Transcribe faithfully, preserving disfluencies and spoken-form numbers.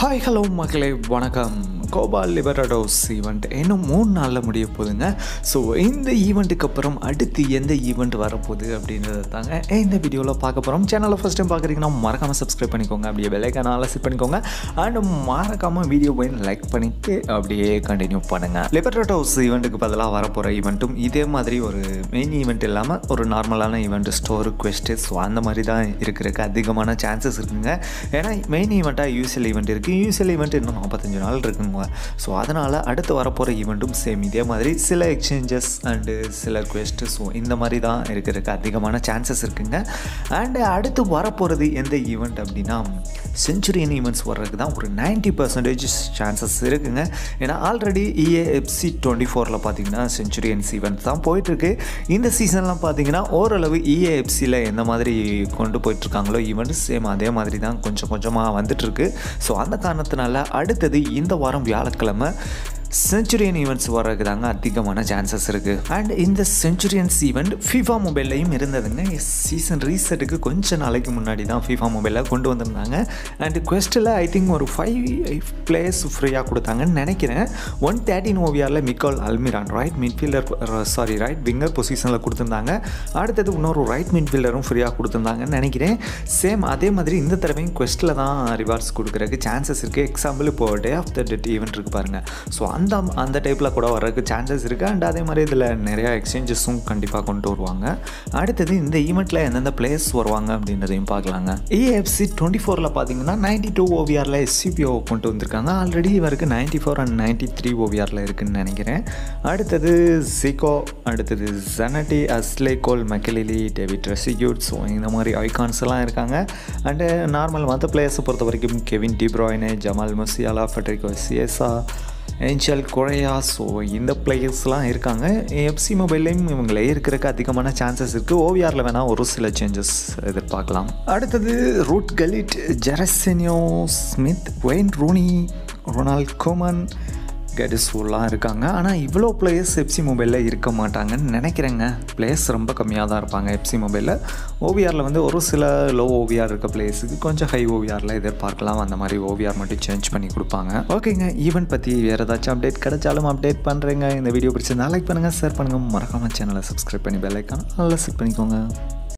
Hi hello மக்களே வணக்கம். Gopal லிபர்டாடோஸ் event இன்னும் மூணு நாளில் முடிய போகுதுங்க. ஸோ இந்த ஈவெண்ட்டுக்கு அப்புறம் அடுத்து எந்த ஈவெண்ட் வரப்போகுது அப்படின்றத தாங்க இந்த வீடியோவில் பார்க்க போகிறோம். சேனலை ஃபஸ்ட் டைம் பார்க்குறீங்கன்னா மறக்காமல் சப்ஸ்கிரைப் பண்ணிக்கோங்க, அப்படியே பெல் ஐகானை செட் பண்ணிக்கோங்க, அண்ட் மறக்காமல் வீடியோ போய் லைக் பண்ணிவிட்டு அப்படியே கண்டினியூ பண்ணுங்கள். லிபர்டாடோஸ் ஈவெண்ட்டுக்கு பதிலாக வரப்போகிற ஈவெண்ட்டும் இதே மாதிரி ஒரு மெயின் ஈவெண்ட் இல்லாமல் ஒரு நார்மலான ஈவெண்ட், ஸ்டோரு, குவெஸ்ட்டு, ஸோ அந்த மாதிரி தான் இருக்கிறதுக்கு அதிகமான சான்சஸ் இருக்குங்க. ஏன்னா மெயின் ஈவெண்ட்டாக யூஎஸ்எல் ஈவெண்ட் இருக்குது, யூஎஸ்எல் ஈவெண்ட் இன்னும் நாற்பத்தஞ்சு நாள் இருக்குங்க. ஸோ அதனால் அடுத்து வரப்போகிற ஈவெண்ட்டும் சேம் இதே மாதிரி சில எக்ஸ்சேஞ்சஸ் அண்டு சில குவெஸ்ட்டு, ஸோ இந்த மாதிரி தான் இருக்கிறதுக்கு அதிகமான சான்சஸ் இருக்குங்க. அண்டு அடுத்து வரப்போகிறது எந்த ஈவெண்ட் அப்படின்னா செஞ்சுரியன் ஈவெண்ட்ஸ் வர்றதுக்கு தான் ஒரு நைன்ட்டி பர்சன்டேஜ் சான்சஸ் இருக்குங்க. ஏன்னா ஆல்ரெடி இஏஎஃப்சி டுவெண்ட்டி ஃபோரில் பார்த்தீங்கன்னா செஞ்சுரியன்ஸ் ஈவெண்ட் தான் போயிட்டுருக்கு. இந்த சீசன்லாம் பார்த்தீங்கன்னா ஓரளவு இஏஎஃப்சியில் எந்த மாதிரி கொண்டு போயிட்டுருக்காங்களோ ஈவெண்ட் சேம் அதே மாதிரி தான் கொஞ்சம் கொஞ்சமாக வந்துட்டுருக்கு. ஸோ அந்த காரணத்தினால அடுத்தது இந்த வாரம் வியாழக்கிழமை செஞ்சுரியன் ஈவெண்ட்ஸ் வர்றதுக்கு தாங்க அதிகமான சான்சஸ் இருக்குது. அண்ட் இந்த செஞ்சுரியன்ஸ் ஈவெண்ட் ஃபிஃபா மொபைல்லையும் இருந்ததுங்க. சீசன் ரீசெட்டுக்கு கொஞ்சம் நாளைக்கு முன்னாடி தான் ஃபிஃபா மொபைலில் கொண்டு வந்திருந்தாங்க. அண்ட் குவெஸ்ட்டில் ஐ திங்க் ஒரு ஃபைவ் பிளேயர்ஸ் ஃப்ரீயாக கொடுத்தாங்கன்னு நினைக்கிறேன். ஒன் தேர்ட்டின் ஓவியாரில் Miguel Almiron right midfielder sorry right winger பொசிஷனில் கொடுத்துருந்தாங்க. அடுத்தது இன்னொரு ரைட் மிட்ஃபீல்டரும் ஃப்ரீயாக கொடுத்துருந்தாங்கன்னு நினைக்கிறேன். சேம் அதே மாதிரி இந்த தடவையும் குவெஸ்ட்டில் தான் ரிவார்ட்ஸ் கொடுக்குறதுக்கு சான்சஸ் இருக்குது. எக்ஸாம்பிள் இப்போ day of the dead event இருக்குது பாருங்கள். ஸோ அந்த அந்த டைப்பில் கூட வர்றதுக்கு சான்சஸ் இருக்குது. அண்ட் அதே மாதிரி இதில் நிறையா எக்ஸ்சேஞ்சஸும் கண்டிப்பாக கொண்டு வருவாங்க. அடுத்தது இந்த ஈவெண்ட்டில் எந்தெந்த பிளேயர்ஸ் வருவாங்க அப்படின்றதையும் பார்க்கலாங்க. இஏஎஃப்சி டுவெண்ட்டி ஃபோரில் பார்த்தீங்கன்னா நைன்ட்டி டூ ஓவிஆரில் எஸ்சிபிஓ கொண்டு வந்திருக்காங்க. ஆல்ரெடி இவருக்கு ninety four and ninety three ஓவிஆரில் இருக்குதுன்னு நினைக்கிறேன். அடுத்தது ஜிகோ, அடுத்தது ஜனட்டி, அஸ்லேகோல், மெக்கலிலி, டேவிட் ரெசிக்யூட், ஸோ இந்த மாதிரி ஐகான்ஸ் எல்லாம் இருக்காங்க. அண்டு நார்மல் மற்ற பிளேயர்ஸை பொறுத்த வரைக்கும் Kevin De Bruyne, Jamal Musiala, Federico Chiesa, Angel Correa, so இந்த பிளேயர்ஸ்லாம் இருக்காங்க. எஃப்சி மொபைல்லையும் இவங்களே இருக்கிறதுக்கு அதிகமான சான்சஸ் இருக்குது. ஓவிஆரில் வேணால் ஒரு சில சேஞ்சஸ் எதிர்பார்க்கலாம். அடுத்தது ரூட் கலிட், ஜெரசெனியோ Smith, Wayne Rooney, Ronald Koeman, கெடிஸ்லாம் இருக்காங்க. ஆனால் இவ்வளோ பிளேயர்ஸ் எஃப்சி மொபைலில் இருக்க மாட்டாங்கன்னு நினைக்கிறேங்க. பிளேயர்ஸ் ரொம்ப கம்மியாக தான் இருப்பாங்க எஃப்சி மொபைலில். ஓவிஆரில் வந்து ஒரு சில லோ ஓவிஆர் இருக்க பிளேயர்ஸுக்கு கொஞ்சம் ஹை ஓவிஆரில் எதிர்பார்க்கலாம். அந்த மாதிரி ஓவிஆர் மட்டும் சேஞ்ச் பண்ணி கொடுப்பாங்க. ஓகேங்க, ஈவெண்ட் பற்றி வேறு ஏதாச்சும் அப்டேட் கிடைச்சாலும் அப்டேட் பண்ணுறேங்க. இந்த வீடியோ பிடிச்சிருந்தா லைக் பண்ணுங்கள், ஷேர் பண்ணுங்கள், மறக்காமல் சேனலை சப்ஸ்கிரைப் பண்ணி பெல் ஐகானை நல்லா செட் பண்ணிக்கோங்க.